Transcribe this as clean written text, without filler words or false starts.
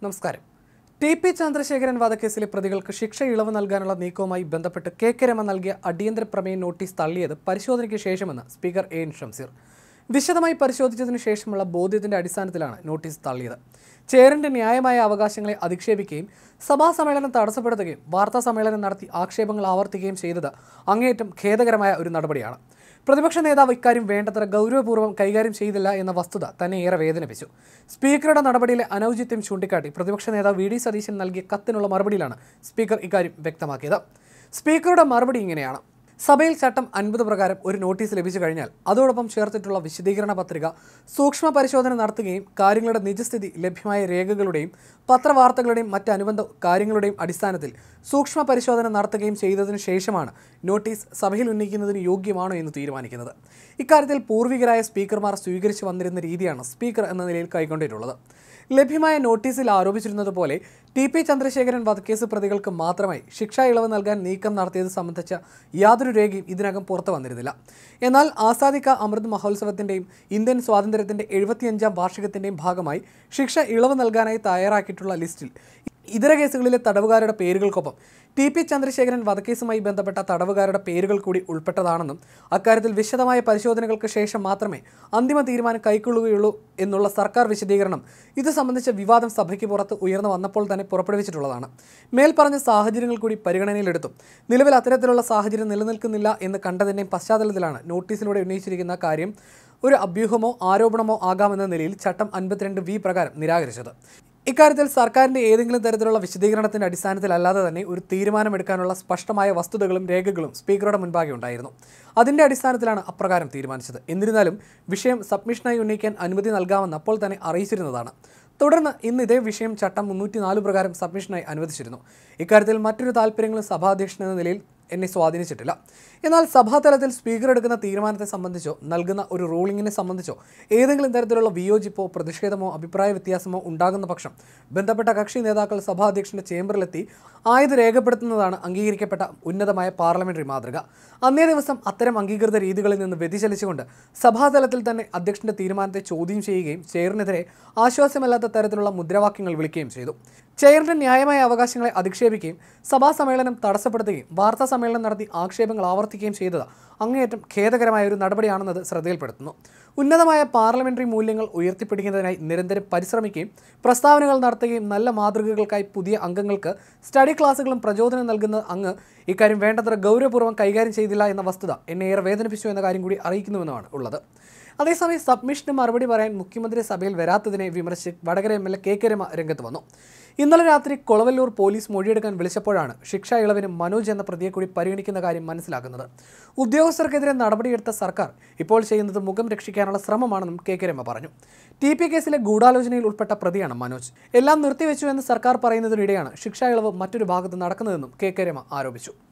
നമസ്കാരം. ടി.പി. ചന്ദ്രശേഖരൻ വധക്കേസിലെ പ്രതികൾക്ക് ശിക്ഷ ഇളവ് നൽകാനുള്ള നീക്കവുമായി ബന്ധപ്പെട്ട് കെ രമ നൽകിയ അടിയന്തര പ്രമേയ നോട്ടീസ് തള്ളിയത് പരിശോധനയ്ക്ക് ശേഷമെന്ന് സ്പീക്കർ എൻ ഷംസീർ. വിശദമായി പരിശോധിച്ചതിനു ശേഷമുള്ള ബോധ്യത്തിന്റെ അടിസ്ഥാനത്തിലാണ് നോട്ടീസ് തള്ളിയത്. ചെയറിന്റെ ന്യായമായ അവകാശങ്ങളെ അധിക്ഷേപിക്കുകയും സഭാ സമ്മേളനം തടസ്സപ്പെടുത്തുകയും വാർത്താ സമ്മേളനം നടത്തി ആക്ഷേപങ്ങൾ ആവർത്തിക്കുകയും ചെയ്തത് അങ്ങേയറ്റം ഖേദകരമായ ഒരു നടപടിയാണ്. പ്രതിപക്ഷ നേതാവ് ഇക്കാര്യം വേണ്ടത്ര ഗൗരവപൂർവ്വം കൈകാര്യം ചെയ്തില്ല എന്ന വസ്തുത തന്നെ ഏറെ വേദനിപ്പിച്ചു. സ്പീക്കറുടെ നടപടിയിലെ അനൗചിത്യം ചൂണ്ടിക്കാട്ടി പ്രതിപക്ഷ നേതാവ് വി.ഡി. സതീശൻ നൽകിയ കത്തിനുള്ള മറുപടിയിലാണ് സ്പീക്കർ ഇക്കാര്യം വ്യക്തമാക്കിയത്. സ്പീക്കറുടെ മറുപടി ഇങ്ങനെയാണ്: സഭയിൽ ചട്ടം 50 പ്രകാരം ഒരു നോട്ടീസ് ലഭിച്ചു കഴിഞ്ഞാൽ അതോടൊപ്പം ചേർത്തിട്ടുള്ള വിശദീകരണ പത്രിക സൂക്ഷ്മ പരിശോധന നടത്തുകയും കാര്യങ്ങളുടെ നിജസ്ഥിതി ലഭ്യമായ രേഖകളുടെയും പത്രവാർത്തകളുടെയും മറ്റ് അനുബന്ധ കാര്യങ്ങളുടെയും അടിസ്ഥാനത്തിൽ സൂക്ഷ്മ പരിശോധന നടത്തുകയും ചെയ്തതിനു ശേഷമാണ് നോട്ടീസ് സഭയിൽ ഉന്നയിക്കുന്നതിന് യോഗ്യമാണോ എന്ന് തീരുമാനിക്കുന്നത്. ഇക്കാര്യത്തിൽ പൂർവികരായ സ്പീക്കർമാർ സ്വീകരിച്ചു വന്നിരുന്ന രീതിയാണ് സ്പീക്കർ എന്ന നിലയിൽ കൈക്കൊണ്ടിട്ടുള്ളത്. ലഭ്യമായ നോട്ടീസിൽ ആരോപിച്ചിരുന്നതുപോലെ ടി.പി. ചന്ദ്രശേഖരൻ വധക്കേസ് പ്രതികൾക്ക് മാത്രമായി ശിക്ഷാ ഇളവ് നൽകാൻ നീക്കം നടത്തിയത് സംബന്ധിച്ച യാതൊരു രേഖയും ഇതിനകം പുറത്തു വന്നിരുന്നില്ല. എന്നാൽ ആസാദി കാ അമൃത് മഹോത്സവത്തിൻ്റെയും ഇന്ത്യൻ സ്വാതന്ത്ര്യത്തിൻ്റെ 75ാം വാർഷികത്തിൻ്റെയും ഭാഗമായി ശിക്ഷ ഇളവ് നൽകാനായി തയ്യാറാക്കിയിട്ടുള്ള ലിസ്റ്റിൽ ഇതര കേസുകളിലെ തടവുകാരുടെ പേരുകൾക്കൊപ്പം ടി.പി. ചന്ദ്രശേഖരൻ വധക്കേസുമായി ബന്ധപ്പെട്ട തടവുകാരുടെ പേരുകൾ കൂടി ഉൾപ്പെട്ടതാണെന്നും അക്കാര്യത്തിൽ വിശദമായ പരിശോധനകൾക്ക് ശേഷം മാത്രമേ അന്തിമ തീരുമാനം കൈക്കൊള്ളുകയുള്ളൂ എന്നുള്ള സർക്കാർ വിശദീകരണം ഇത് സംബന്ധിച്ച വിവാദം സഭയ്ക്ക് പുറത്ത് ഉയർന്നു വന്നപ്പോൾ തന്നെ പുറപ്പെടുവിച്ചിട്ടുള്ളതാണ്. മേൽപ്പറഞ്ഞ സാഹചര്യങ്ങൾ കൂടി പരിഗണനയിലെടുത്തും നിലവിൽ അത്തരത്തിലുള്ള സാഹചര്യം നിലനിൽക്കുന്നില്ല എന്ന് കണ്ടതിൻ്റെയും പശ്ചാത്തലത്തിലാണ് നോട്ടീസിലൂടെ ഉന്നയിച്ചിരിക്കുന്ന കാര്യം ഒരു അഭ്യൂഹമോ ആരോപണമോ ആകാമെന്ന നിലയിൽ ചട്ടം 52(v) പ്രകാരം നിരാകരിച്ചത്. ഇക്കാര്യത്തിൽ സർക്കാരിൻ്റെ ഏതെങ്കിലും തരത്തിലുള്ള വിശദീകരണത്തിൻ്റെ അടിസ്ഥാനത്തിലല്ലാതെ തന്നെ ഒരു തീരുമാനമെടുക്കാനുള്ള സ്പഷ്ടമായ വസ്തുതകളും രേഖകളും സ്പീക്കറുടെ മുൻപാകെ ഉണ്ടായിരുന്നു. അതിൻ്റെ അടിസ്ഥാനത്തിലാണ് അപ്രകാരം തീരുമാനിച്ചത്. എന്നിരുന്നാലും വിഷയം സബ്മിഷനായി ഉന്നയിക്കാൻ അനുമതി നൽകാമെന്ന് അപ്പോൾ തന്നെ അറിയിച്ചിരുന്നതാണ്. തുടർന്ന് ഇന്ന് ഇതേ വിഷയം ചട്ടം 304 പ്രകാരം സബ്മിഷനായി അനുവദിച്ചിരുന്നു. ഇക്കാര്യത്തിൽ മറ്റൊരു താല്പര്യങ്ങളും സഭാധ്യക്ഷൻ എന്ന നിലയിൽ എന്നെ സ്വാധീനിച്ചിട്ടില്ല. എന്നാൽ സഭാതലത്തിൽ സ്പീക്കർ എടുക്കുന്ന തീരുമാനത്തെ സംബന്ധിച്ചോ നൽകുന്ന ഒരു റൂളിങ്ങിനെ സംബന്ധിച്ചോ ഏതെങ്കിലും തരത്തിലുള്ള വിയോജിപ്പോ പ്രതിഷേധമോ അഭിപ്രായ വ്യത്യാസമോ ഉണ്ടാകുന്ന പക്ഷം ബന്ധപ്പെട്ട കക്ഷി നേതാക്കൾ സഭാധ്യക്ഷൻ്റെ ചേംബറിലെത്തി ആയത് രേഖപ്പെടുത്തുന്നതാണ് അംഗീകരിക്കപ്പെട്ട ഉന്നതമായ പാർലമെന്ററി മാതൃക. അന്നേ ദിവസം അത്തരം അംഗീകൃത രീതികളിൽ നിന്ന് വ്യതിചലിച്ചുകൊണ്ട് സഭാതലത്തിൽ തന്നെ അധ്യക്ഷൻ്റെ തീരുമാനത്തെ ചോദ്യം ചെയ്യുകയും ചെയറിനെതിരെ ആശ്വാസമല്ലാത്ത തരത്തിലുള്ള മുദ്രാവാക്യങ്ങൾ വിളിക്കുകയും ചെയ്തു. ചെയറിൻ്റെ ന്യായമായ അവകാശങ്ങളെ അധിക്ഷേപിക്കുകയും സഭാ സമ്മേളനം തടസ്സപ്പെടുത്തുകയും വാർത്താ സമ്മേളനം നടത്തി ആക്ഷേപങ്ങൾ ആവർത്തിക്കുകയും ചെയ്തത് അങ്ങേയറ്റം ഖേദകരമായ ഒരു നടപടിയാണെന്നത് ശ്രദ്ധയിൽപ്പെടുത്തുന്നു. ഉന്നതമായ പാർലമെന്ററി മൂല്യങ്ങൾ ഉയർത്തിപ്പിടിക്കുന്നതിനായി നിരന്തരം പരിശ്രമിക്കുകയും പ്രസ്താവനകൾ നടത്തുകയും നല്ല മാതൃകകൾക്കായി പുതിയ അംഗങ്ങൾക്ക് സ്റ്റഡി ക്ലാസുകളും പ്രചോദനം നൽകുന്ന അങ്ങ് ഇക്കാര്യം വേണ്ടത്ര ഗൗരവപൂർവ്വം കൈകാര്യം ചെയ്തില്ല എന്ന വസ്തുത എന്നെ ഏറെ വേദനിപ്പിച്ചു എന്ന കാര്യം കൂടി അറിയിക്കുന്നുവെന്നാണ് ഉള്ളത്. അതേസമയം സബ്മിഷന് മറുപടി പറയാൻ മുഖ്യമന്ത്രി സഭയിൽ വരാത്തതിനെ വിമർശിച്ച് വടകര എം.എൽ.എ. കെ രമ രംഗത്ത് വന്നു. ഇന്നലെ രാത്രി കൊളവല്ലൂർ പോലീസ് മൊഴിയെടുക്കാൻ വിളിച്ചപ്പോഴാണ് ശിക്ഷാ ഇളവിന് മനോജ് എന്ന പ്രതിയെ കൂടി പരിഗണിക്കുന്ന കാര്യം മനസ്സിലാക്കുന്നത്. ഉദ്യോഗസ്ഥർക്കെതിരെ നടപടിയെടുത്ത സർക്കാർ ഇപ്പോൾ ചെയ്യുന്നത് മുഖം രക്ഷിക്കാനുള്ള ശ്രമമാണെന്നും കെ രമ പറഞ്ഞു. ടി.പി. കേസിലെ ഗൂഢാലോചനയിൽ ഉൾപ്പെട്ട പ്രതിയാണ് മനോജ്. എല്ലാം നിർത്തിവെച്ചു എന്ന് സർക്കാർ പറയുന്നതിനിടെയാണ് ശിക്ഷാ ഇളവ് മറ്റൊരു ഭാഗത്ത് നടക്കുന്നതെന്നും കെ രമ ആരോപിച്ചു.